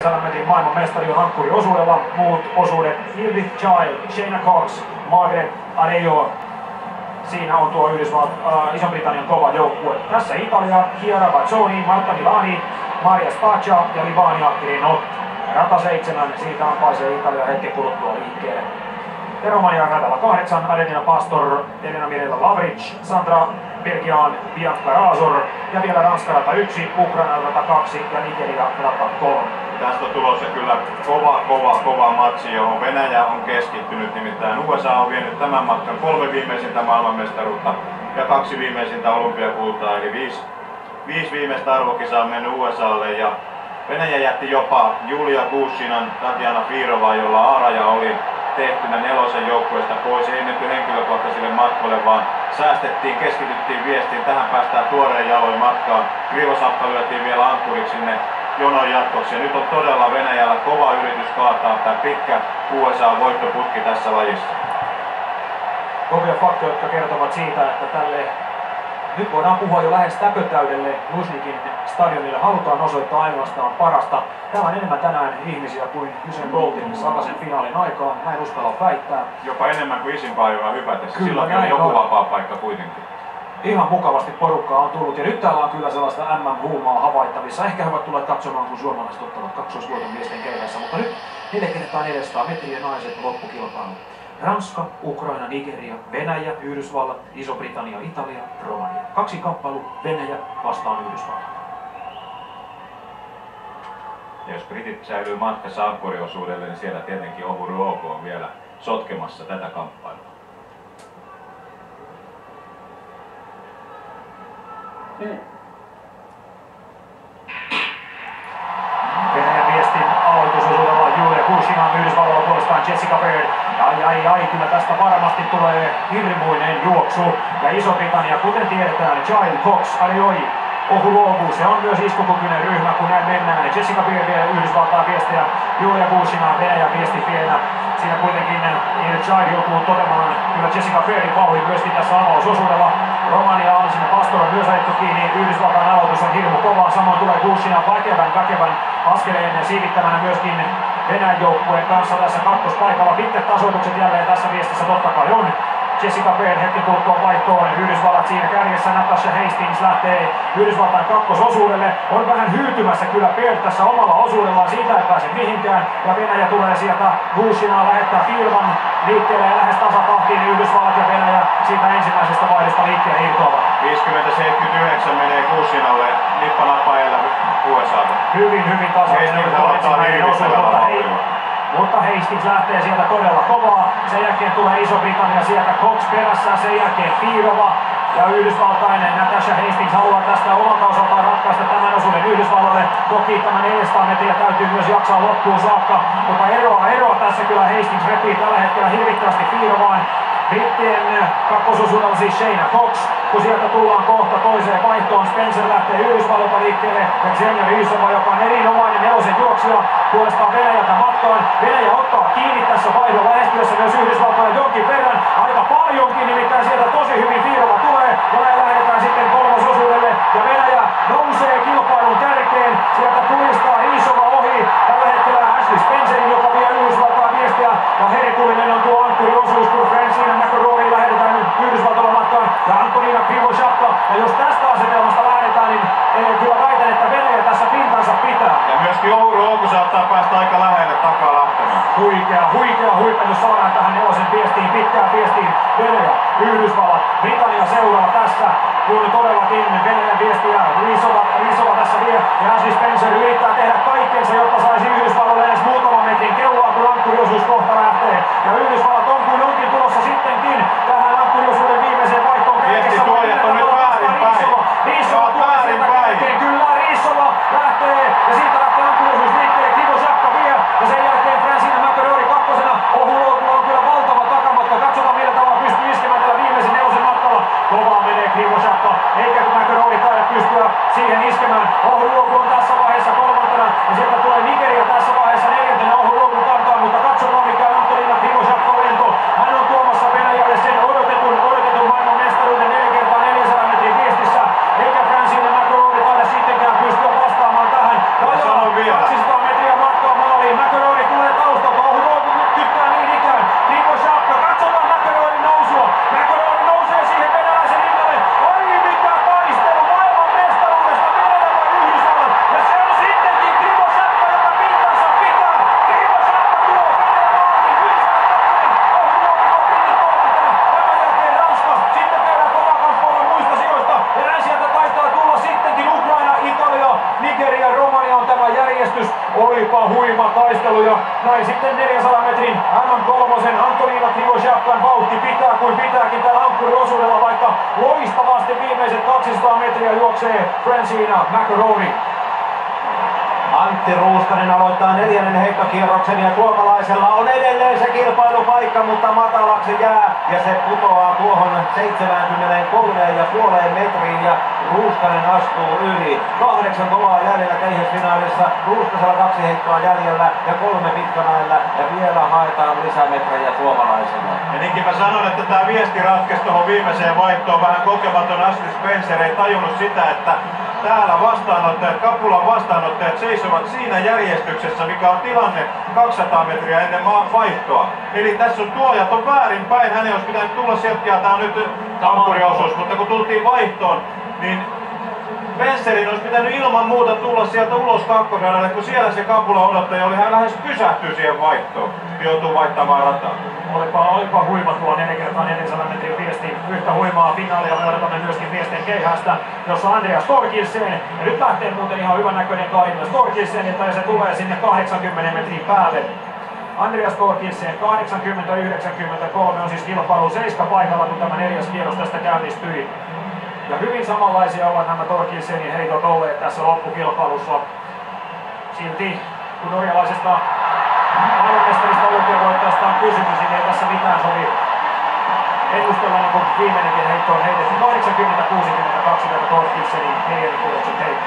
metrin maailmanmestari on ankkuriosuudella. Muut osuudet: Hildy Child, Shayna Cox, Margaret Arroyo. Siinä on tuo Ison-Britannian kova joukkue. Tässä Italia: Chiara Bazzoni, Marta Milani, Maria Spaccia ja Libania Grenotti. Rata 7, siitä ampaisee Italia hetken kuluttua liikkeelle. Romanian radalla 8, Adelina Pastor, Elena Mirella Lavric, Sandra Belgian, Bianca Razor ja vielä Ranska rata 1, Ukraina rata 2 ja Nigeria rata 3. Tästä on tulossa kyllä kova matsi, johon Venäjä on keskittynyt, nimittäin USA on vienyt tämän matkan 3 viimeisintä maailmanmestaruutta ja 2 viimeisintä olympiakultaa, eli 5 viimeistä arvokisaa on mennyt USAlle, ja Venäjä jätti jopa Julia Gushinan, Tatjana Firova, jolla A-raja oli tehtynä 4. joukkueesta pois, ei menty henkilökohtaisille matkoille, vaan säästettiin, keskityttiin viestiin, tähän päästään tuoreen jaloin matkaan. Krivosappa lyötiin vielä ankkuriksi sinne jonon jatkoksi, ja nyt on todella Venäjällä kova yritys kaataa tämä pitkä USA-voittoputki tässä lajissa. Kovia faktoja, jotka kertovat siitä, että tälle nyt voidaan puhua jo lähes täpötäydelle Luzhnikin stadionille halutaan osoittaa ainoastaan parasta. Täällä on enemmän tänään ihmisiä kuin Usain Boltin sataisen finaalin aikaan, näin uskalla väittää. Jopa enemmän kuin isinpäivää hypätessä, silloin on joku vapaa paikka kuitenkin. Ihan mukavasti porukkaa on tullut, ja nyt täällä on kyllä sellaista MM-huumaa havaittavissa. Ehkä he ovat tulleet katsomaan, kun suomalaiset ottavat kaksoisvoiton miesten keihässä, mutta nyt 4x400 metriä naiset loppukilpailu. Ranska, Ukraina, Nigeria, Venäjä, Yhdysvallat, Iso-Britannia, Italia, Romania. 2 kamppailu, Venäjä vastaan Yhdysvallat. Ja jos britit säilyy matkassa ankkuriosuudelle, niin siellä tietenkin Ohu Ruoko on vielä sotkemassa tätä kamppailua. Venäjän viestin aloitusosuudella Julia Kushina, Yhdysvalloilla puolestaan Jessica Baird. Ai, kyllä tästä varmasti tulee hirmuinen juoksu. Ja Iso-Britannia, kuten tiedetään, Child, Cox, Arroyo, Ohulovu, se on myös iskukykyinen ryhmä, kun näin mennään. Jessica Baird vie Yhdysvaltain viestiä, Julia Kushina, Venäjän viesti vielä. Siinä kuitenkin Child joutuu toteamaan kyllä Jessica Bairdin vauhdin myöskin tässä avausosuudella. Romania on sinne Pastoron myös ajettu kiinni, Yhdysvaltain aloitus on hirmu kova, samoin tulee Kushina väkevän askeleen siivittämänä myöskin Venäjän joukkueen kanssa tässä kakkospaikalla. Pitkät tasoitukset jälleen tässä viestissä totta kai on. Jessica Baird hetken kuluttua vaihtoon, Yhdysvallat siinä kärjessä, Natasha Hastings lähtee Yhdysvaltain kakkososuudelle, on vähän hyytymässä kyllä Baird tässä omalla osuudellaan, siitä ei pääse mihinkään, ja Venäjä tulee sieltä, Gushinaa lähettää Firman liikkeelle ja lähes tasatahtiin, Yhdysvallat ja Venäjä siitä ensimmäisestä vaihdosta liikkeelle irtoavat. 50-79 menee Gushinalle, nippanappaajalla USA:ta. Hyvin tasainen ensimmäinen osuus, mutta Hastings lähtee sieltä todella kovaa. Sen jälkeen tulee Iso-Britannia sieltä, Cox perässä, sen jälkeen Firova ja yhdysvaltainen Natasha Hastings haluaa tästä omalta osaltaan ratkaista tämän osuuden Yhdysvallalle. Toki tämä 400 metriä täytyy myös jaksaa loppuun saakka, mutta eroa tässä kyllä Hastings repii tällä hetkellä hirvittävästi Firovaan. Brittien kakkososuudella siis Shayna Cox, kun sieltä tullaan kohta toiseen vaihtoon. Spencer lähtee Yhdysvalloilta liikkeelle ja Xenia Rysova, joka on erinomainen nelosen juoksija, puolestaan Venäjältä matkaan. Venäjä ottaa kiinni tässä vaihdon lähestyessä myös Yhdysvaltoja jonkin verran, aika paljonkin, nimittäin sieltä tosi hyvin Firova tulee ja näin lähdetään sitten kolmososuudelle ja Venäjä nousee kilpailun kärkeen. Sieltä tulistaa Rysova ohi tällä hetkellä Ashley Spencerin, joka vie Yhdysvaltaan viestiä ja herkullinen on tuo ankkuriosuus, kun Francina McElroy lähdetään nyt Yhdysvaltoilla matkaan ja Antonina Krivosapka. Ja jos tästä asetelmasta lähdetään, niin kyllä väitän, että Venäjä tässä pintansa pitää. Ja myöskin Ohu Ruoko saattaa päästä aika lähelle takaa lähtemään. Huikea huipennus saadaan tähän nelosen viestiin, pitkään viestiin. Venäjä, Yhdysvallat, Britannia seuraa tässä, kun todellakin Venäjän viestiä Rysova tässä vie ja Ashley Spencer yrittää tehdä kaikkensa, jotta saisi Yhdysvallalle edes muutaman metrin kelloa, kun ankkuriosuus kohta lähtee. Ja Yhdysvallat on kuin onkin tulossa sittenkin tähän ankkuriosuuden viimeiseen vaihtoon. Viestituojat on nyt väärinpäin. Rysova tulee sieltä kärkeen, kyllä Rysova lähtee ja siitä lähtee ankkuriosuus liikkeelle, Krivosapka vie ja sen jälkeen Francina McElroy kakkosena. Ohulovulla on kyllä valtava takamatka, katsotaan millä tavalla pystyy iskemään tällä viimeisen nelosen matkalla. Kovaa menee Krivosapka, eikä McElroy taida pystyä siihen iskemään. Ohulovu on tässä vaiheessa kolmantena ja sieltä Olipa huima taistelu ja näin sitten 400 metrin MM3 Antonina Krivosjapkan vauhti pitää kuin pitääkin tällä ankkuriosuudella, vaikka loistavasti viimeiset 200 metriä juoksee Francina McArory. Antti Ruuskanen aloittaa 4. heittokierroksen ja suomalaisella on edelleen se kilpailupaikka, mutta matalaksi jää ja se putoaa tuohon 73,5 metriin ja Ruuskanen astuu yli. 8 kovaa jäljellä keihäsfinaalissa, Ruuskasella 2 heittoa jäljellä ja 3 pitkänäillä ja vielä haetaan lisämetrejä suomalaiselle. Ja niinkin mä sanon, että tää viesti ratkesi tuohon viimeiseen vaihtoon. Vähän kokematon Ashley Spencer ei tajunnut sitä, että täällä vastaanottajat, Kapulan vastaanottajat seisovat siinä järjestyksessä, mikä on tilanne 200 metriä ennen vaihtoa. Eli tässä on tuojat on väärinpäin, hänen olisi pitänyt tulla sieltä, ja tää on nyt ankkuriosuus, mutta kun tultiin vaihtoon, niin Spencerin olisi pitänyt ilman muuta tulla sieltä ulos kakkosradalle, kun siellä se Kapula odottaja oli, hän lähes pysähtyi siihen vaihtoon, joutuu vaihtamaan rataa. Olipa huima tuo 4x400 metrin viesti. Yhtä huimaa finaalia me odotamme myöskin miesten keihästä, jossa Andreas Torkildsen. Ja nyt lähtee muuten ihan hyvän näköinen Karina Torkildsen, että se tulee sinne 80 metrin päälle. Andreas Torkildsen 80-93 on siis kilpailu 7 paikalla, kun tämä 4. kierros tästä käynnistyi. Ja hyvin samanlaisia ovat nämä Torkildsenin heitot olleet tässä loppukilpailussa. Silti kun norjalaisesta maailmanmestarista olympiavoittajasta on kysymys, niin ei tässä mitään sovi ennustella, niin kuin viimeinenkin heitto on heitetty 80-62 tätä Torkildsenin 4. kierroksen heitto.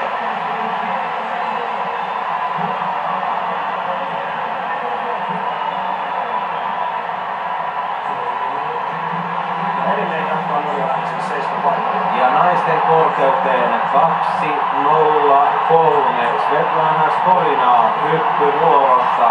Edelleen jatkaa norjalaisille 7 paikalla. Ja naisten korkeuteen 2.03 Svetlana Skolina hyppyvuorossa.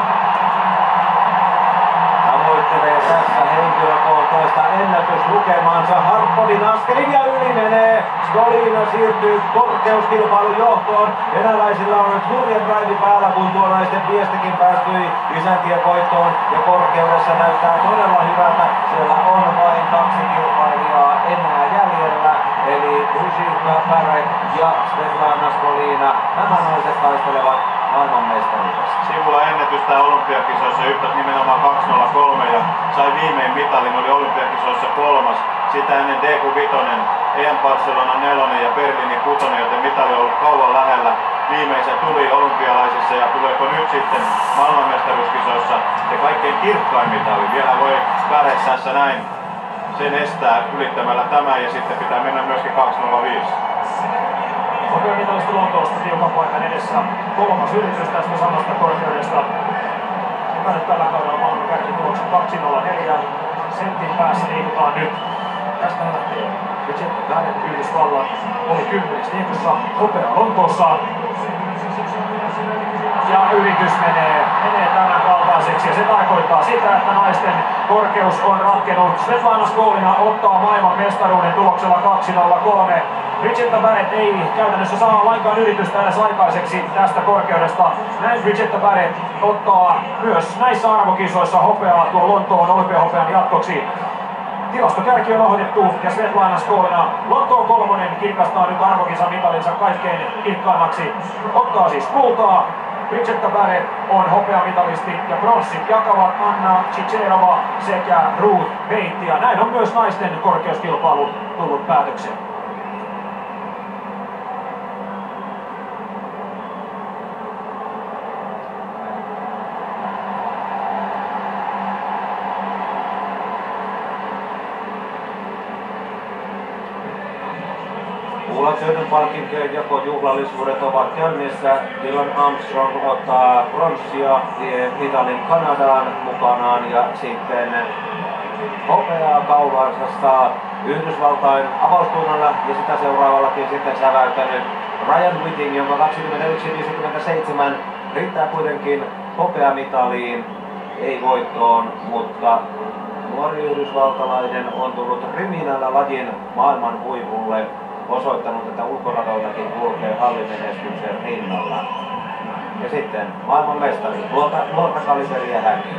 Tavoittelee tässä henkilökohtaista ennätyslukemansa Hartkovin askelin ja yli menee. Skolina siirtyy korkeuskilpailun johtoon. Venäläisillä on nyt hurja drive päällä, kun tuo naisten viestikin päästyi isäntievoittoon. Ja korkeudessa näyttää todella hyvältä. Siellä on vain 2 kilpailijaa enää jäljellä. Eli Ružinka Bäre ja Svetlana Skolina. Nämä naiset taistelevat maailmanmestaruudesta. Sivulla ennätystä olympiakisoissa yhtäät nimenomaan 2.03 ja sai viimein mitalin, oli olympiakisoissa 3. Sitä ennen DQ Vitonen, EM Barcelona 4 ja Berliinin 6, joten mitali on ollut kauan lähellä. Viimeisen tuli olympialaisissa ja tuleeko nyt sitten maailmanmestaruuskisoissa se kaikkein kirkkain mitali. Vielä voi Bäre näin sen estää ylittämällä tämän ja sitten pitää mennä myöskin 2.05. Olympiamitalisti Lontoosta tiukan paikan edessä 3. yritys tästä samasta korkeudesta. Joka nyt tällä kaudella maailman kärkituloksen 2.04 sentin päässä liikutaan nyt. Tästä lähtee Richard Bäre Yhdysvallat oli 10. liikussa hopea Lontoossa. Ja yritys menee tämän kaltaiseksi ja se tarkoittaa sitä, että naisten korkeus on ratkennut. Svetlana Skolina ottaa maailman mestaruuden tuloksella 2.03. Richard Bäre ei käytännössä saa lainkaan yritystä edes aikaiseksi tästä korkeudesta. Näin Richard Bäre ottaa myös näissä arvokisoissa hopeaa tuon Lontoon olympiahopean jatkoksi. Tilastokärki on ohoitettu ja Svetlana Skolina Lontoon 3 kirkastaa nyt arvokisamitalinsa kaikkein kirkkaimmaksi. Ottaa siis kultaa. Richard Bäre on hopeamitalisti ja bronssit jakavat Anna Chicherova sekä Ruth Beit. Ja näin on myös naisten korkeuskilpailu tullut päätökseen. Uulatöiden palkintojen jakojuhlallisuudet ovat käynnissä. Dylan Armstrong ottaa pronssia, vie mitalin Kanadaan mukanaan ja sitten hopeaa kaulaansa saa Yhdysvaltain avaustunnalla ja sitä seuraavallakin sitten säväyttänyt Ryan Whiting, jonka 21.57 riittää kuitenkin hopeamitaliin, ei voittoon, mutta nuori yhdysvaltalainen on tullut riminällä lajin maailman huipulle. Osoittanut, että ulkoradoillakin kulkee hallimenestyksen rinnalla. Ja sitten maailmanmestari, nuorta kaliberia hänkin.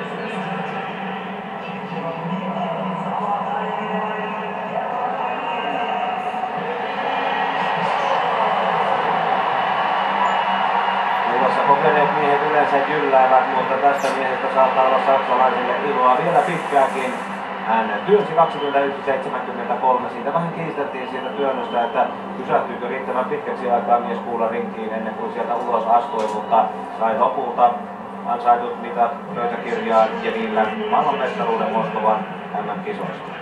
Kuulassa kokeneet miehet miehet yleensä jylläävät, mutta tästä miehestä saattaa olla saksalaisille iloa vielä pitkäänkin. Hän työnsi 21.73, siitä vähän kiisteltiin siitä työnnöstä, että pysähtyykö riittävän pitkäksi aikaa mies kuulla rinkiin ennen kuin sieltä ulos astui, mutta sai lopulta ansaitut mitat pöytäkirjaan ja niillä maailmanmestaruuden Moskovan MM-kisoista.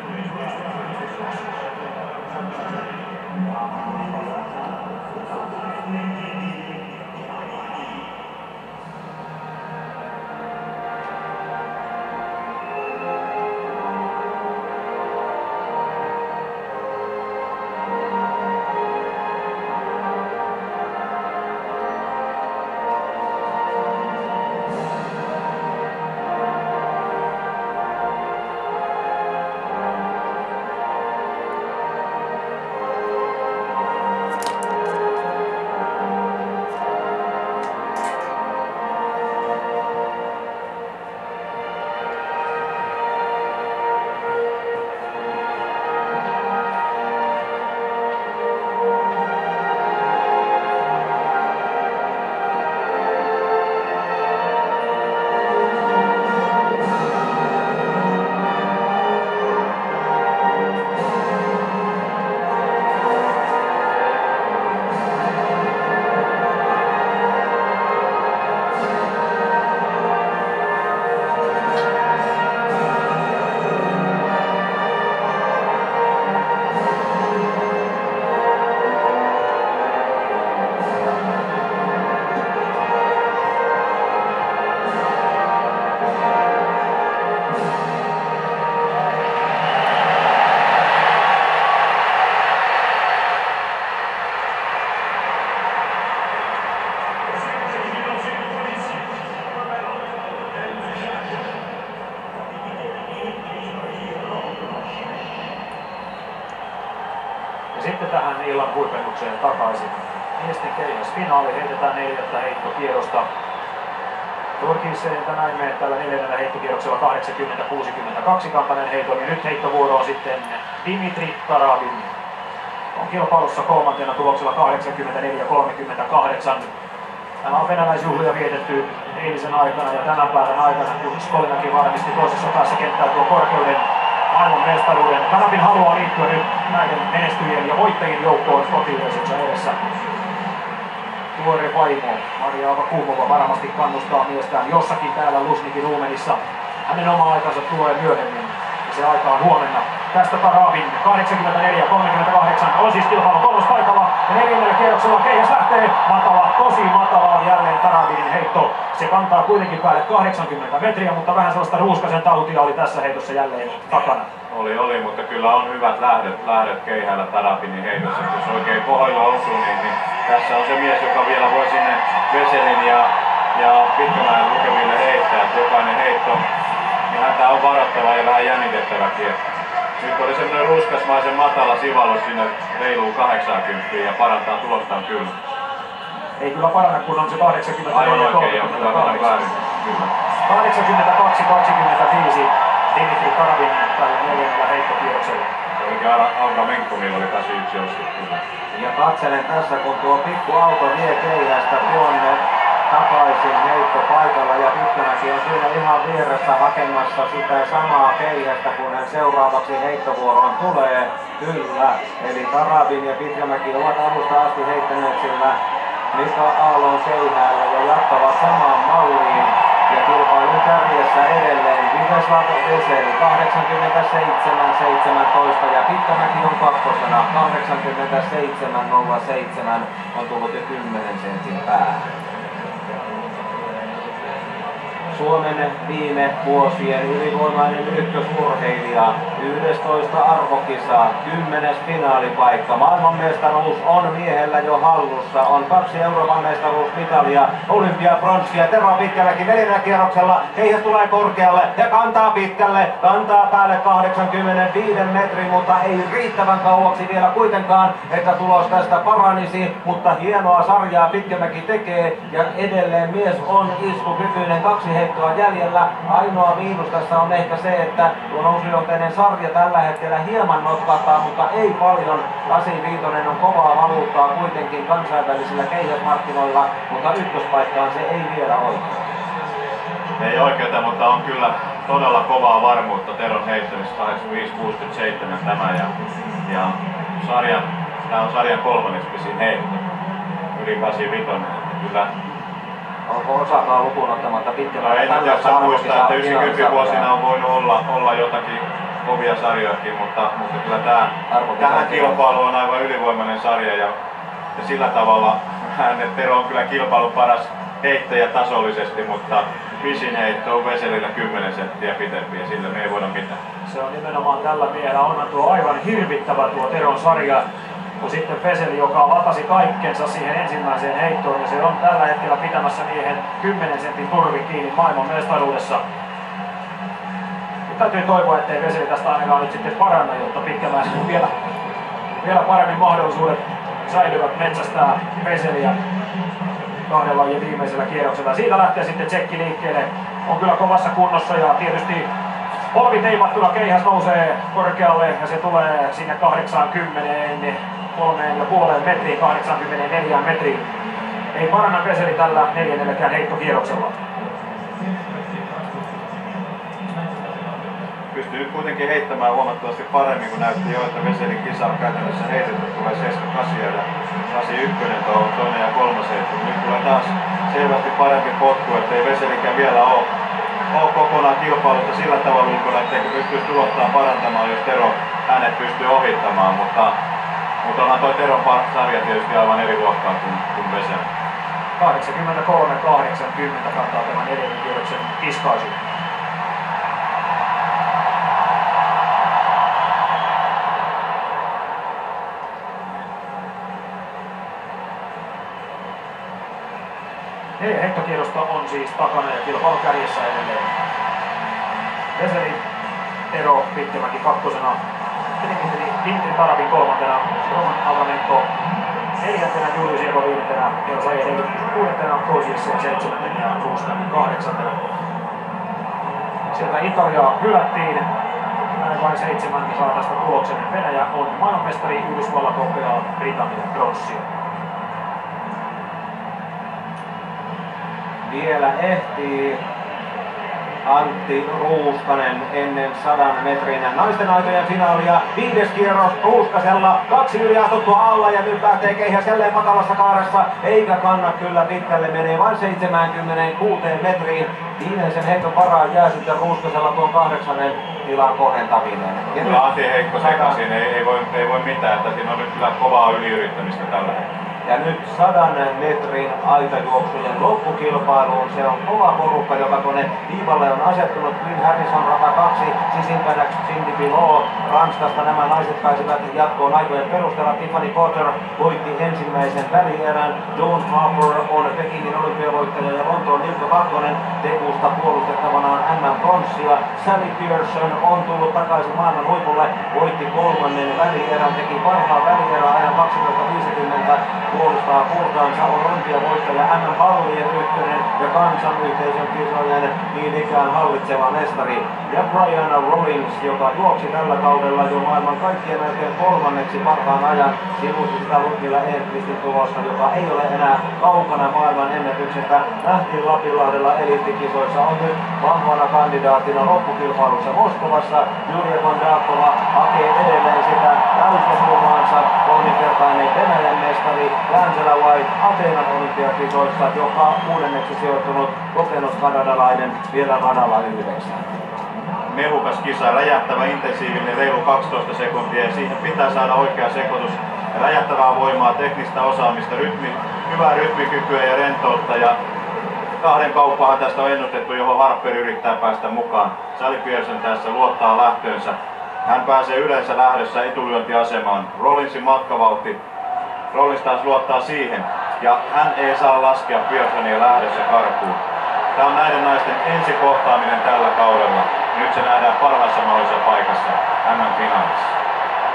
Sitten tähän illan huipennukseen takaisin. Miesten keihäsfinaali heitetään neljättä heittokierrosta. Turkisseiltä näimme tällä neljännellä heittokierroksella 80-62 kampainen heiton ja nyt heittovuoro on sitten Dimitri Tarabin. On kilpailussa kolmantena tuloksella 84-38. Tämä on venäläisjuhlia vietetty eilisen aikana ja tämän päivän aikana, kun Skolinakin varmisti toisessa päässä kenttää tuon korkeuden maailmanmestaruuden. Tarabin haluaa liittyä nyt näiden menestyjien ja voittajien joukkoon kotiyleisönsä edessä. Tuore vaimo Maria Avakumova varmasti kannustaa miestään jossakin täällä Luzhnikin Uumenissa. Hänen oma aikansa tulee myöhemmin ja se aika on huomenna. Tästä Tarabin 84-38 on siis kilpailun kolmospaikalla ja neljännellä kierroksella keihäs lähtee matala, tosi matala jälleen Tarabinin heitto. Se kantaa kuitenkin päälle 80 metriä, mutta vähän sellaista ruuskasen tautia oli tässä heitossa jälleen takana. Oli, mutta kyllä on hyvät lähdet keihällä Tarabinin heitossa. Jos oikein kohdalla osuu, niin tässä on se mies, joka vielä voi sinne Veselin ja Pitkämäen lukemille heittää. Jokainen heitto, niin häntä on varoittava ja vähän jännitettäväkin. Nyt oli semmoinen ruuskasmaisen matala sivallus sinne reiluun 80 ja parantaa tulostaan kyllä. Ei kyllä paranna, kun on se 80 aivan oikein ja väärin. 82-25 Dimitri Tarabin tällä neljännellä heittokierroksella. Se olikin Alka Menkkomilla oli 81 ostettu. Ja katselen tässä, kun tuo pikku auto vie keihästä tuonne takaisin heittopaikalla ja Pitkämäki on siinä ihan vieressä hakemassa sitä samaa keihästä, kun hän seuraavaksi heittovuoroon tulee. Kyllä, eli Tarabin ja Pitkämäki ovat alusta asti heittäneet sillä Mika Aallon keihäällä ja jatkavat samaan malliin. Ja kilpailun kärjessä edelleen Viheslav Veseli 87-17 ja Pitkämäki on kakkosena 87-07 on tullut jo 10 sentin päähän. Suomen viime vuosien ylivoimainen ykkösurheilija, 11 arvokisa, 10. finaalipaikka. Maailmanmestaruus on miehellä jo hallussa, on 2 Euroopan mestaruusmitalia, olympiapronssia. Tero Pitkämäki neljännellä kierroksella, keihäs tulee korkealle ja kantaa pitkälle, kantaa päälle 85 metrin, mutta ei riittävän kauaksi vielä kuitenkaan, että tulos tästä paranisi, mutta hienoa sarjaa Pitkämäki tekee ja edelleen mies on iskukykyinen, 2 heittoa jäljellä. Ainoa miinus tässä on ehkä se, että tuo nousujohteinen sarja tällä hetkellä hieman notkahtaa, mutta ei paljon. 85 on kovaa valuuttaa kuitenkin kansainvälisillä keihäsmarkkinoilla, mutta ykköspaikkaan se ei vielä oikein. Ei oikeeta, mutta on kyllä todella kovaa varmuutta Teron heittämisessä 85-67 tämä ja tämä on sarjan kolmanneksi pisin heitto. Yli 85. Kyllä. Onko osakaan lukuun ottamatta pitkällä? En nyt jaksa muistaa, että 90 vuosina on voinut olla jotakin kovia sarjojakin, mutta kyllä tähän kilpailu on aivan ylivoimainen sarja ja sillä tavalla Tero on kyllä kilpailun paras heittäjä tasollisesti, mutta pisin heitto on Veselillä 10 senttiä pitempi ja sillä me ei voida mitään. Se on nimenomaan tällä miehellä. Onhan tuo aivan hirvittävä tuo Teron sarja. Ja sitten Veseli, joka latasi kaikkensa siihen ensimmäiseen heittoon, ja se on tällä hetkellä pitämässä miehen 10 sentin turvi kiinni maailman mestaruudessa. Nyt täytyy toivoa, ettei Veseli tästä ainakaan nyt sitten paranna, jotta pitkällä vielä paremmin mahdollisuudet säilyvät metsästää Veseliä kahden lajin viimeisellä kierroksella. Siitä lähtee sitten tsekki liikkeelle. On kyllä kovassa kunnossa ja tietysti polvi teipattuna keihäs nousee korkealle ja se tulee sinne 3,5 metriin, 84 metriin. Ei paranna Veseli tällä neljännelläkään heittokierroksella. Pystyy nyt kuitenkin heittämään huomattavasti paremmin, kun näytti jo, että Veselin kisa on käytännössä heitetty. Tulee 78 ja 81 tuohon toinen ja kolmas heitto. Nyt tulee taas selvästi parempi potku, ettei Veselikään vielä ole kokonaan kilpailusta sillä tavalla ulkona, etteikö pystyisi tulostamaan parantamaan, jos Tero hänet pystyy ohittamaan. Mutta onhan toi Teron sarja tietysti aivan eri luokkaa kuin Veseli. 83-80 kantaa tämän neljännen kierroksen kiskaisu. Heittokierrosta on siis takana ja kilpailun kärjessä edelleen. Veseli, Tero, Pitkämäki kakkosena, Dimitri Tarapin kolmantena, Roman Avramenko neljäntenä, Julius Jeko viidentenä, Tero Sajer kuudentena, Toisiksi seitsemäntenä ja Ruuskan kahdeksantena. Sieltä Italia hylättiin, näin vain 7 saa tästä tuloksen. Venäjä on maailmanmestari, Yhdysvallat hopeaa, Britannia bronssia. Vielä ehtii Antti Ruuskanen ennen 100 metrin naisten aitojen finaalia. 5. kierros Ruuskasella, 2 yli astuttua alla ja nyt lähtee keihäs jälleen matalassa kaaressa. Eikä kanna kyllä pitkälle, menee vain 76 metriin. Viimeisen heiton varaan jää sitten Ruuskasella tuon 8. tilan kohentaminen. Kyllä Antti heikko sekaisin, ei voi mitään, että siinä on nyt kyllä kovaa yliyrittämistä tällä hetkellä. Ja nyt 100 metrin aitajuoksujen loppukilpailuun. Se on kova porukka, joka tuonne viivalle on asettunut. Quinn Harrison rata 2, sisimpänä Cindy Bilot. Ranskasta nämä naiset pääsivät jatkoon aikojen perusteella. Tiffany Potter voitti ensimmäisen välierän. Dawn Harper on Pekingin olympiavoittaja ja Lontoon Nilkka Pakkonen tekusta puolustettavanaan MM-pronssia. Sally Pearson on tullut takaisin maailman huipulle. Voitti 3. välierän, teki parhaan välierän ajan 12.50. Puolustaa purkaansa olympiavoittaja MM-pallien ykkönen ja kansanyhteisön kisojen niin ikään hallitseva mestari. Ja Brian Rollins, joka juoksi tällä kaudella jo maailman kaikkien aikojen 3. parhaan ajan, sivusi sitä Ludmilla Enqvistin tulosta, joka ei ole enää kaukana maailman ennätyksestä. Nähtiin Lapinlahdella eliittikisoissa, on nyt vahvana kandidaatina loppukilpailussa Moskovassa. Julia Kondratova hakee edelleen sitä täyslopumaansa, 3-kertainen Venäjän mestari. Angela White Ateenan olympiakisoissa, joka 6. sijoittunut kokenut kanadalainen vielä radalla 9. Mehukas kisa, räjähtävä, intensiivinen, reilu 12 sekuntia ja siihen pitää saada oikea sekoitus. Räjähtävää voimaa, teknistä osaamista, hyvää rytmikykyä ja rentoutta ja 2 kauppaahan tästä on ennustettu, johon Harper yrittää päästä mukaan. Sally Pearson tässä luottaa lähtöönsä. Hän pääsee yleensä lähdössä etulyöntiasemaan. Rollinsin matkavauhti. Rollins taas luottaa siihen ja hän ei saa laskea Pearsonia lähdössä karkuun. Tämä on näiden naisten ensikohtaaminen tällä kaudella. Nyt se nähdään parhaassa mahdollisessa paikassa MM-finaalissa.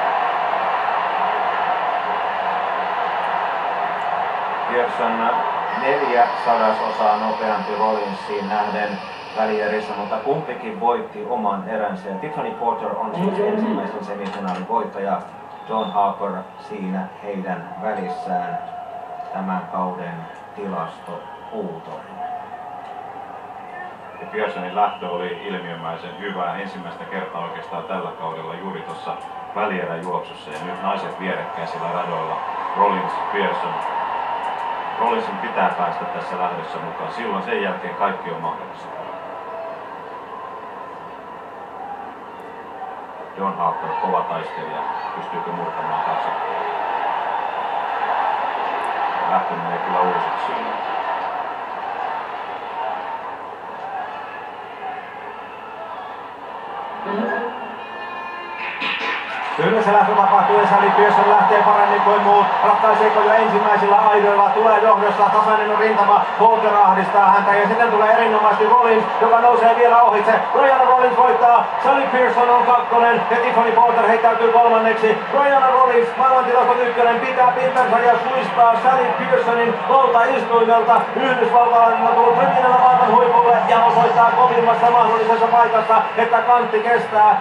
Pearson 4/100 nopeampi Rollinsiin nähden välierissä, mutta kumpikin voitti oman eränsä. Tiffany Porter on siis ensimmäisen semifinaalin voittaja. John Harper siinä heidän välissään tämän kauden tilastopuutori. Ja Pearsonin lähtö oli ilmiömäisen hyvä ensimmäistä kertaa oikeastaan tällä kaudella juuri tuossa välierän juoksussa, ja nyt naiset vierekkäisillä radoilla. Rollins, Pearson. Rollinsin pitää päästä tässä lähdössä mukaan, silloin sen jälkeen kaikki on mahdollista. John Harper, kova taistelija, pystyykö murtamaan taakse? Lähtö menee kyllä uusiksi. Kyllä se lähtö tapahtuu ja Sally Pearson lähtee paremmin kuin muut. Ratkaiseeko jo ensimmäisillä aidoilla, tulee johdossa, tasainen on rintama, Porter ahdistaa häntä ja sitten tulee erinomaisesti Rollins, joka nousee vielä ohitse. Brianna Rollins voittaa, Sally Pearson on kakkonen ja Tiffany Porter heittäytyy kolmanneksi. Brianna Rollins, maailmantilaston ykkönen, pitää pintansa ja suistaa Sally Pearsonin valtaistuimelta. Yhdysvaltalainen on tullut ryminällä maailman huipulle ja osoittaa kovimmassa mahdollisessa paikassa, että kantti kestää.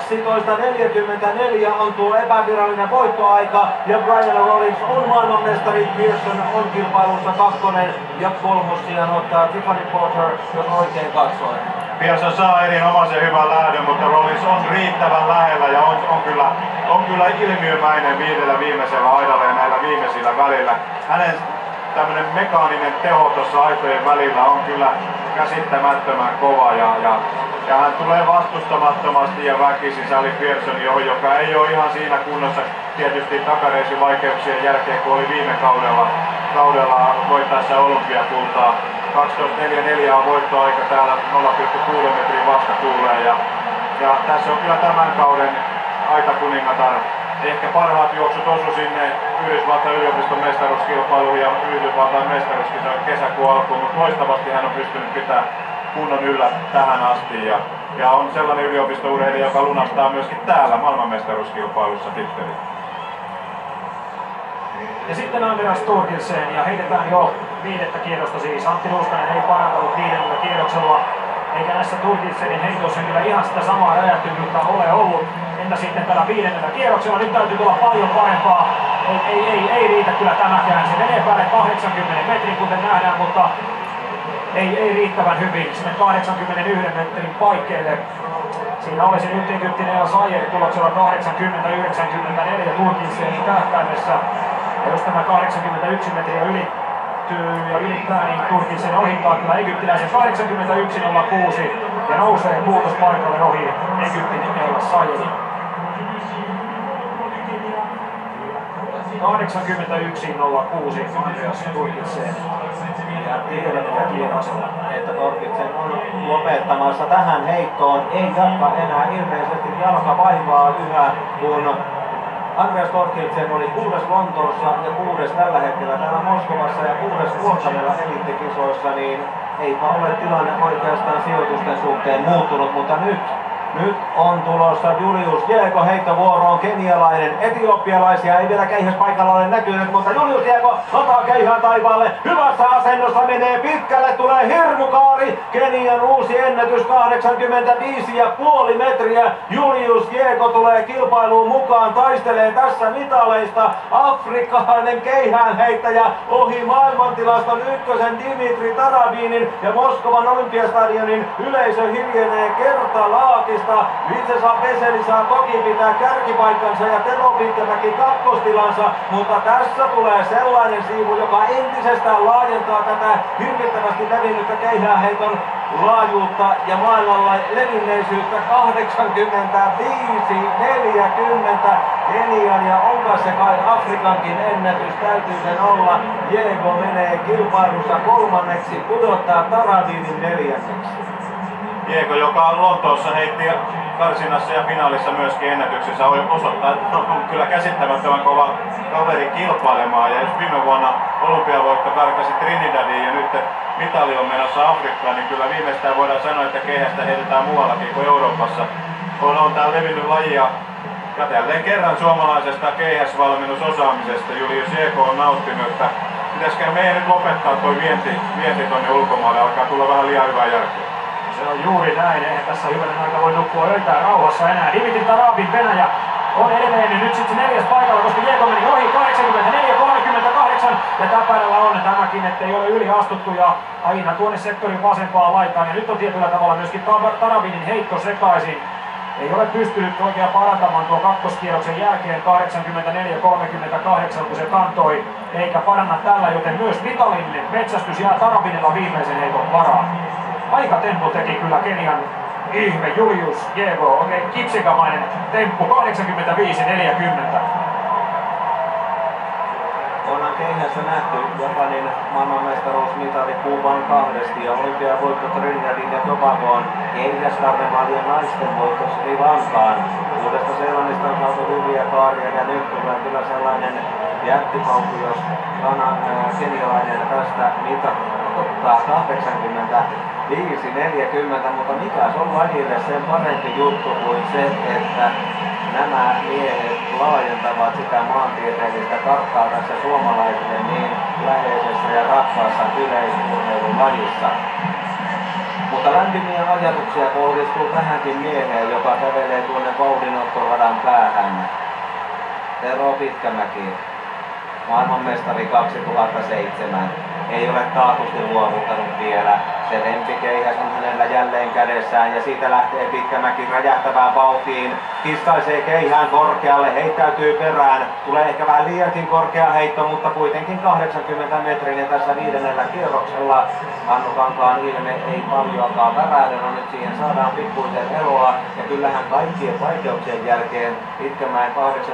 12.44 on tuo epävirallinen voittoaika ja Brianna Rollins on maailmanmestari. Pearson on kilpailussa kakkonen ja kolmossijan ottaa Tiffany Porter, jos oikein katsoin. Pearson saa erinomaisen hyvän lähdön, mutta Rollins on riittävän lähellä ja on kyllä ilmiömäinen viidellä viimeisellä aidalla ja näillä viimeisillä välillä. Hänen tämmönen mekaaninen teho tuossa aitojen välillä on kyllä käsittämättömän kova ja hän tulee vastustamattomasti ja väkisin Sally Pearson, joka ei ole ihan siinä kunnossa tietysti takareisin vaikeuksien jälkeen, kun oli viime kaudella voittaessa olympiakultaa. 12.44 on voittoaika täällä 0,6 metrin vastatuuleen ja tässä on kyllä tämän kauden aitakuningatar. Ehkä parhaat juoksut osu sinne Yhdysvaltain yliopiston mestaruuskilpailuun ja Yhdysvaltain mestaruuskisojen kesäkuun alkuun, mutta loistavasti hän on pystynyt pitämään kunnon yllä tähän asti ja on sellainen yliopistourheilija, joka lunastaa myöskin täällä maailmanmestaruuskilpailussa tittelin. Ja sitten Andreas Thorkildsen ja heitetään jo 5. kierrosta siis. Antti Nuuskanen ei parantanut 5. kierroksella. Eikä näissä Thorkildsenin heitoissa kyllä ihan sitä samaa räjähtyvyyttä ole ollut. Entä sitten tällä 5. kierroksella? Nyt täytyy tulla paljon parempaa. Ei riitä kyllä tämäkään. Se menee päälle 80 metrin kuten nähdään, mutta ei riittävän hyvin sinne 81 metrin paikkeille. Siinä olisi nyt Egyptin El Sayed tuloksella 80-94 Thorkildsenin tähtäimessä. Ja jos tämä 81 metriä ylittyy ja ylittää, niin Thorkildsen ohittaa kyllä egyptiläisen 81.06 ja nousee puutospaikalle ohi Egyptin El Sayedin. 81.06 Andreas Thorkildsen. Ja tiedetään kierrosella, että Thorkildsen on lopettamassa tähän heittoon. Ei jatka enää ilmeisesti jalkavaivaa yhä, kun Andreas Thorkildsen oli 6. Lontoossa ja 6. tällä hetkellä täällä Moskovassa ja 6. Vuotamella elittikisoissa, niin eipä ole tilanne oikeastaan sijoitusten suhteen muuttunut, mutta nyt on tulossa Julius Jääko heittovuoroon, kenialainen, etiopialaisia ei vielä keihäspaikalla ole näkynyt, mutta Julius Jääko ottaa keihään taivaalle, hyvässä asennossa menee pitkälle, tulee hirmukaari, Kenian uusi ennätys 85,5 metriä, Julius Jääko tulee kilpailuun mukaan, taistelee tässä mitaleista, afrikkalainen keihäänheittäjä ohi maailmantilaston ykkösen Dimitri Tarabinin ja Moskovan olympiastadionin yleisö hiljenee kertalaakista. Vitsesa Peseli saa toki pitää kärkipaikkansa ja Tero Pitkämäki kakkostilansa, mutta tässä tulee sellainen siivu, joka entisestään laajentaa tätä hirvittävästi levinnyttä keihäänheiton laajuutta ja maailmalla levinneisyyttä 85-40 Kenian ja onko se kai Afrikankin ennätys, täytyy sen olla. Jääko menee kilpailussa kolmanneksi, pudottaa Tarabinin 4. Jääko, joka Lontoossa heitti karsinassa ja finaalissa myöskin ennätyksensä, osoittaa, että on kyllä käsittämättömän kova kaveri kilpailemaan. Ja jos viime vuonna olympiavoitto karkasi Trinidadiin ja nyt mitali on menossa Afrikkaan, niin kyllä viimeistään voidaan sanoa, että keihästä heitetään muuallakin kuin Euroopassa. On tää levinnyt laji ja jälleen kerran suomalaisesta keihäsvalmennusosaamisesta Julius Jääko on nauttinut, että pitäisikö meidän nyt lopettaa toi vienti tonne ulkomaille, alkaa tulla vähän liian hyvää järkeä. Se on juuri näin, eihän tässä hyvänen aika voi nukkua öitään rauhassa enää. Dimitar Tarabin Venäjä on edelleen nyt sitten 4. paikalla, koska Jeko meni ohi 84-38 ja täpärällä on tämäkin, ettei ole yli astuttu ja aina tuonne sektorin vasempaan laitaan. Ja nyt on tietyllä tavalla myöskin Tarabinin heitto sekaisin. Ei ole pystynyt oikein parantamaan tuon kakkoskierroksen jälkeen 84-38, kun se kantoi, eikä paranna tällä, joten myös mitalin metsästys jää Tarabinilla viimeisen heiton varaan. Aikatemppu teki kyllä Kenian ihme Julius Jego, oikein kipsikamainen temppu, 85-40. Onhan keihässä nähty Japanin maailmanmestaruusmitali Kuuban 2 ja olympiavoitto Trinidadin ja Tobagoon, keihäskarnevaalien naisten voitto Sri Lankaan. Uudesta Seelannista on saatu hyviä kaaria ja nyt tulee kyllä sellainen jättipaukku, jos kenialainen tästä ottaa 85-40, mutta mikäs on lajille sen parempi juttu kuin se, että nämä miehet laajentavat sitä maantieteellistä karttaa tässä suomalaisille niin läheisessä ja rakkaassa yleisurheilulajissa. Mutta lämpimiä ajatuksia kohdistuu tähänkin mieheen, joka kävelee tuonne vauhdinottoradan päähän. Tero Pitkämäki, maailmanmestari 2007. Ei ole taatusti luovuttanut vielä. Se lempikeihäs on hänellä jälleen kädessään ja siitä lähtee Pitkämäki räjähtävään vauhtiin. Kiskaisee keihään korkealle, heittäytyy perään. Tulee ehkä vähän liiankin korkea heitto, mutta kuitenkin 80 metrin ja tässä 5. kierroksella Hannu Kankaan ilme ei paljoakaan värähden. No nyt siihen saadaan pikkuisen eroa ja kyllähän kaikkien vaikeuksien jälkeen Pitkämäen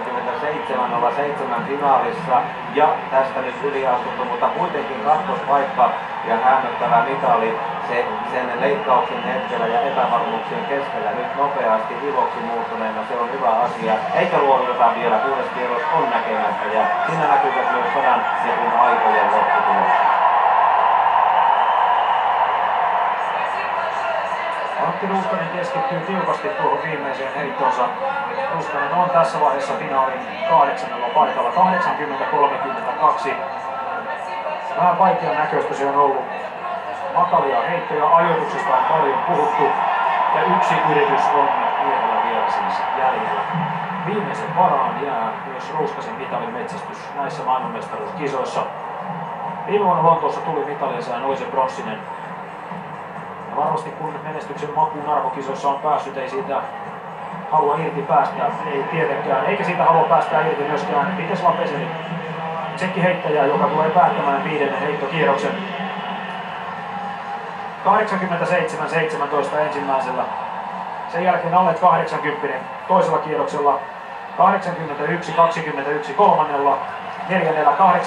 87.07 finaalissa ja tästä nyt yliastuttu, mutta kuitenkin kakkospaikka ja häämöttävä mitali sen leikkauksen hetkellä ja epävarmuuksien keskellä nyt nopeasti iloksi muuttuneena, se on hyvä asia. Eikä luovuteta vielä, 6. kierros on näkemättä ja siinä näkyvät myös 100 metrin aikojen lopputulokset. Antti Ruuskanen keskittyy tiukasti tuohon viimeiseen heittonsa. Ruuskanen on tässä vaiheessa finaalin 8. paikalla, 80-32. Vähän vaikean näköistä se on ollut. Matalia heittoja, ajoituksesta on paljon puhuttu ja yksi yritys on miehellä vielä siis jäljellä. Viimeisen varaan jää myös Ruuskasen mitalin metsästys näissä maailmanmestaruuskisoissa. Viime vuonna Lontoossa tuli mitalinsa ja oli se pronssinen. Ja varmasti kun menestyksen makuun arvokisoissa on päässyt, ei siitä halua irti päästä, ei tietenkään, eikä siitä halua päästä irti myöskään Vitesla Peseli. Tsekkiheittäjä, joka tulee päättämään 5. heittokierroksen. 87-17 ensimmäisellä. Sen jälkeen alle 80 toisella kierroksella. 81-21 kolmannella. 4. 83-80.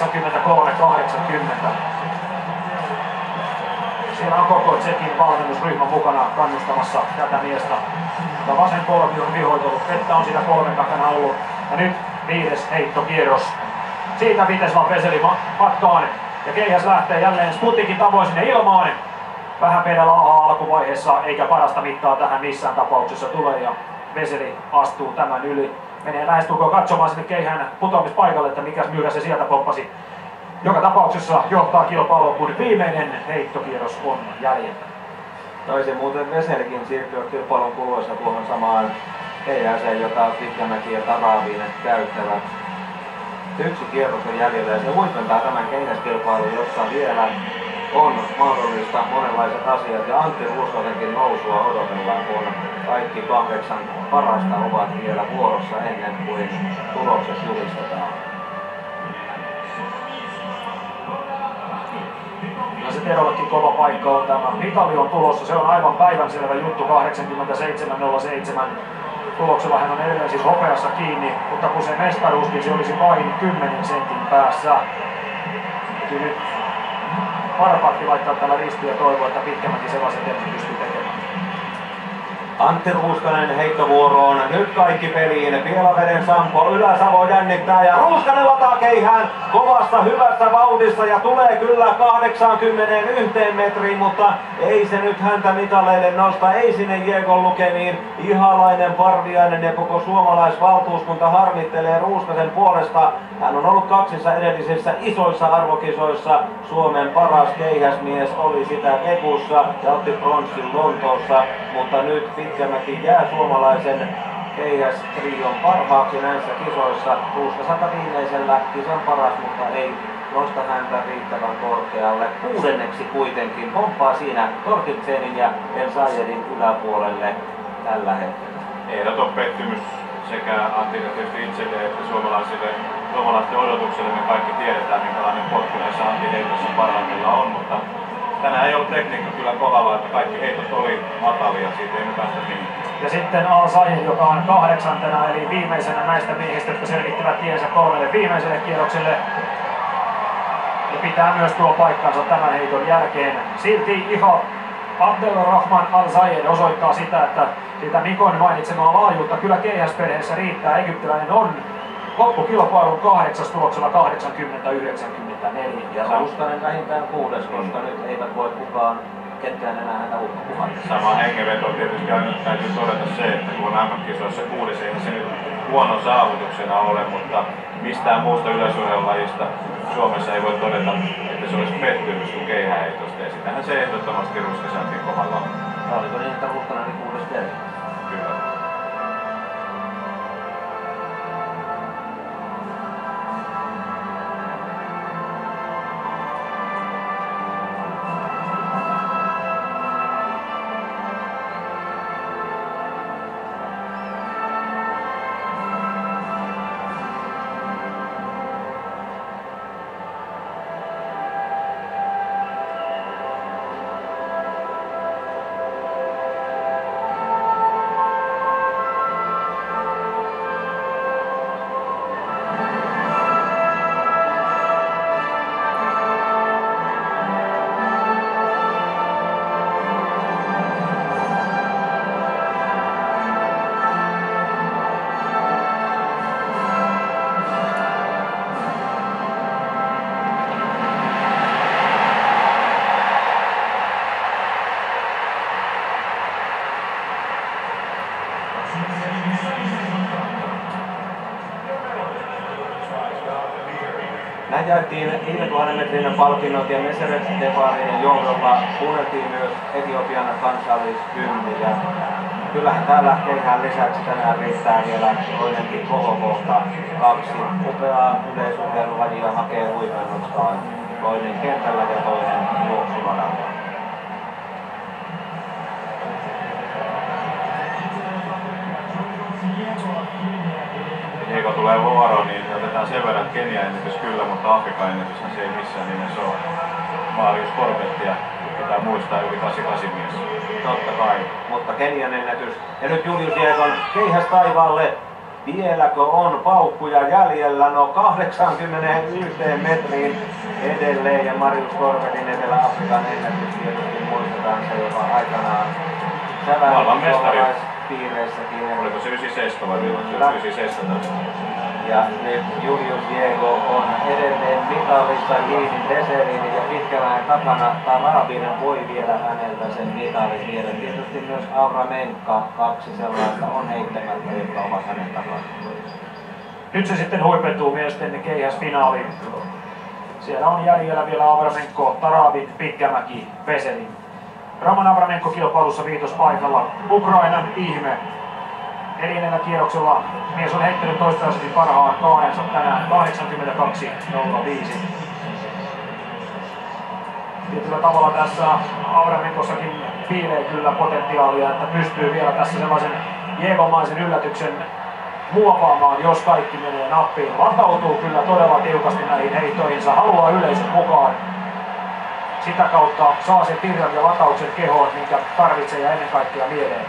Siellä on koko Tsekin valmennusryhmä mukana kannustamassa tätä miestä. Mutta vasen polvi on vihoitellut, vettä on siinä polven takana ollut. Ja nyt 5. heittokierros. Siitä Vitesla Peseli matkaan ja keihäs lähtee jälleen Sputnikin tavoin sinne ilmaan. Vähän pedellä alkuvaiheessa eikä parasta mittaa tähän missään tapauksessa tule ja Peseli astuu tämän yli. Menee lähestulkoon katsomaan sinne keihään putoamispaikalle, että mikäs myyrä se sieltä poppasi. Joka tapauksessa johtaa kilpailua, kun viimeinen heittokierros on jäljellä. Taisi muuten Peselikin siirtyä kilpailun kuluessa tuohon samaan keihääseen, jota Pitkämäki ja Tarabin käyttävät. Yksi kierros on jäljellä ja se huipentaa tämän keihäskilpailun, jossa vielä on mahdollista monenlaiset asiat ja Antti Ruuskasenkin nousua odotellaan, kun kaikki 8 parasta ovat vielä vuorossa ennen kuin tulokset julistetaan. Ja se Terollekin kova paikka on tämä. Mitali on tulossa, se on aivan päivänselvä juttu, 87.07. Tuloksella hän on edelleen siis hopeassa kiinni, mutta kun se mestaruuskin, se olisi vain 10 sentin päässä. Kyllä nyt Parapatti laittaa tällä ristiä ja toivoo, että Pitkämäki sellaisen tempun pystyy tekemään. Antti Ruuskanen heittovuoroon. Nyt kaikki peliin. Pielaveden Sampo. Ylä-Savo jännittää ja Ruuskanen lataa keihään kovassa hyvässä vauhdissa ja tulee kyllä 81 metriin, mutta ei se nyt häntä mitaleille nosta. Ei sinne Jekon lukemiin. Ihalainen, Parviainen ja koko suomalaisvaltuuskunta harmittelee Ruuskasen puolesta. Hän on ollut kaksissa edellisissä isoissa arvokisoissa. Suomen paras keihäsmies oli sitä Kepussa ja otti pronssin Lontoossa, mutta nyt Pitkämäki jää suomalaisen keihästrion parhaaksi näissä kisoissa. Ruuskaselta viimeisellä kisan paras, mutta ei nosta häntä riittävän korkealle. Kuudenneksi kuitenkin pomppaa siinä Torkildsenin ja El Sayedin yläpuolelle tällä hetkellä. Ehdoton pettymys sekä Antille tietysti itselle että suomalaisten odotukselle. Me kaikki tiedetään, minkälainen potku näissä Antti heitossa parhaimmilla on, mutta tänään ei ollut tekniikka kyllä kohdalla, että kaikki heitot oli matalia, siitä ei nyt päästä mihinkään. Ja sitten El Sayed, joka on 8. eli viimeisenä näistä miehistä, jotka selvittivät tiensä 3. viimeiselle kierrokselle. Ja pitää myös tuo paikkansa tämän heiton jälkeen. Silti Iho Abdelrahman El Sayed osoittaa sitä, että siitä Mikon mainitsemaa laajuutta kyllä keihäsperheessä riittää. Egyptiläinen on loppukilpailun 8. tuloksella 80-94. Ja Ruuskanen vähintään 6, koska nyt eivät voi kukaan ketkään enää häntä uhkapuhata. Sama hengenveto tietysti aina täytyy todeta se, että kun on MM-kisoissa 6, ei se nyt huono saavutuksena ole, mutta mistään muusta yleisurheilulajista Suomessa ei voi todeta, että se olisi pettymys kuin keihäheitosta. Ja sitähän se ehdottomasti Ruuskasenkin kohdalla on. Ja oliko niin, että Ruuskanen oli 6 perhe? Kyllä. Näin jaettiin 5000 metrin palkinnot ja Meseret Stefanin johdolla kuunneltiin myös Etiopian kansallishymni. Ja kyllähän täällä keihään lisäksi tänään riittää vielä toinenkin kohokohta. 2 upeaa yleisurheilulajia hakee huipennustaan. Toinen kentällä ja toinen juoksuradalla. Kun tulee vuoroon, niin otetaan sen verran Kenian ennätys kyllä, mutta Afrikan ennätyshän se ei missään nimessä ole. Marius Korvettia pitää muistaa yli 88 mies. Totta kai, mutta Kenian ennätys. Ja nyt Julius Jekon keihäs taivaalle. Vieläkö on paukkuja jäljellä? No 81 metriin edelleen ja Marius Korvetin Etelä-Afrikan ennätys tietysti muistetaan se, joka aikanaan säväytti piireissäkin. Oliko se 97 vai 97? Ja nyt Julius Jekon on edelleen mitalissa kiinni Deserinin ja Pitkämäen takana. Tarabinen voi vielä häneltä sen mitalin viedä. Tietysti myös Avramenko, 2 sellaista on heittämättä, jotka ovat hänen takana. Nyt se sitten huipentuu miesten keihäsfinaaliin. Siellä on jäljellä vielä Avramenko, Tarabin, Pitkämäki, Veselin. Roman Avramenko kilpailussa 5. paikalla. Ukrainan ihme. 4. kierroksella mies on heittänyt toistaiseksi parhaan kaanensa tänään 82.05. Tietyllä tavalla tässä Avramenkossakin piilee kyllä potentiaalia, että pystyy vielä tässä sellaisen jeekomaisen yllätyksen muovaamaan, jos kaikki menee nappiin. Latautuu kyllä todella tiukasti näihin heittoihinsa, haluaa yleisön mukaan. Sitä kautta saa sen tirran ja latauksen kehoon, minkä tarvitsee ja ennen kaikkea mieleen.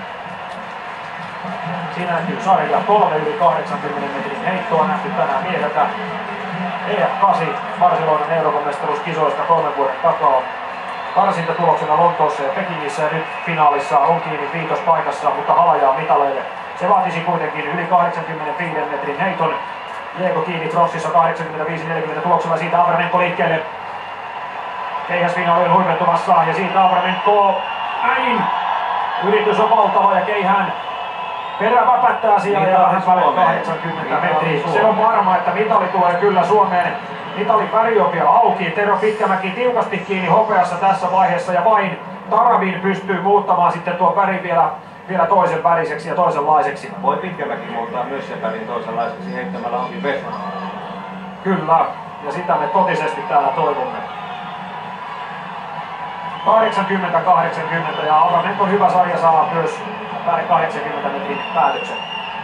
Siinä näkyy sarja 3 yli 80 metrin heittoa nähty tänään mieheltä. EF8 Barcelonan Euroopan mestaruuskisoista 3 vuoden takaa. karsintatuloksena Lontoossa ja Pekingissä ja nyt finaalissa on kiinni viitospaikassa, mutta halajaa mitaleille. Se vaatisi kuitenkin yli 85 metrin heiton. Diego kiinni Frossissa 85-40 tuloksella, siitä Avramenko liikkeelle. Keihäsfinaali on huipentumassa ja siitä Avramenko näin. Yritys on valtava ja Keihään perä väpättää siellä ja vähän päälle 80 metriä. Se on varma, että mitali tulee kyllä Suomeen. Mitalin väri on vielä auki. Tero Pitkämäki tiukasti kiinni hopeassa tässä vaiheessa ja vain Taravin pystyy muuttamaan sitten tuon värin vielä toisen väriseksi ja toisenlaiseksi. Voi Pitkämäki muuttaa myös sen värin toisenlaiseksi heittämällä omin vesa. Kyllä, ja sitä me totisesti täällä toivomme. 80-80 ja Avramenkon hyvä sarja saa myös päälle 80 metrin päätöksen.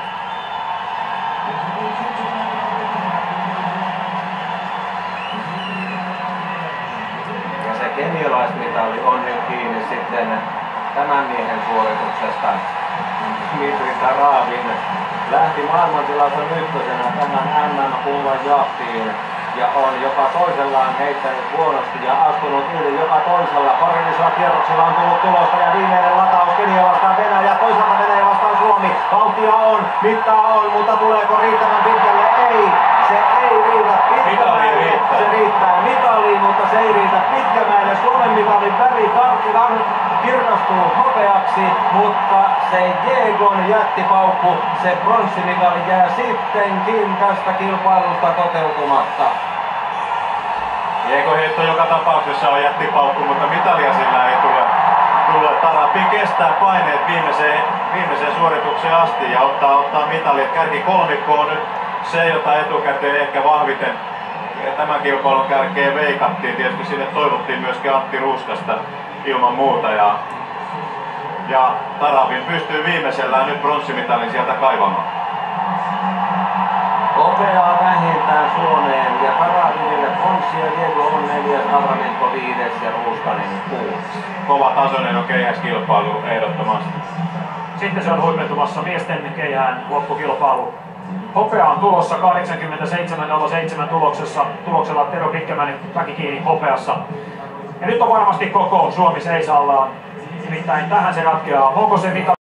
Ja se kenialaismitali on nyt kiinni sitten tämän miehen suorituksesta. Dmitri Taravin lähti maailmantilansa ykkösenä tämän MM-kullan jahtiin ja on joka toisellaan heittänyt huonosti ja astunut yli joka toisella. Parillisella kierroksella on tullut tulosta ja viimeinen lataus Kenia vastaan Venäjä, toisaalta Venäjä vastaan Suomi. Vauhtia on, mittaa on, mutta tuleeko riittävän pitkälle? Ei, se ei riitä Pitkämäelle. Se riittää mitaliin, mutta se ei riitä Pitkämäelle. Suomen mitalin väri kirkastuu hopeaksi, mutta se Diegon jättipaukku, se pronssimitali jää sittenkin tästä kilpailusta toteutumatta. Diego heitto joka tapauksessa on jättipaukku, mutta mitalia sillä ei tule. Tarapin kestää paineet viimeiseen suoritukseen asti ja ottaa mitalit. Kärkikolmikko on nyt se, jota etukäteen ehkä vahviten tämän kilpailun kärkeen veikattiin. Tietysti sinne toivottiin myöskin Antti Ruuskasta ilman muuta. Ja Taravin pystyy viimeisellään nyt pronssimitalin sieltä kaivamaan. Hopeaa vähintään Suomeen ja Taravinille pronssi ja Diego on 4, Avramenko 5 ja Ruuskanen 6. Kova tasoinen on keihäskilpailu ehdottomasti. Sitten se on huipentumassa miesten keihään loppukilpailu. Hopea on tulossa 87.07 tuloksella Tero Pitkämäki kiinni hopeassa. Ja nyt on varmasti koko Suomi seisallaan. Nimittäin tähän se ratkeaa. Onko se mitali?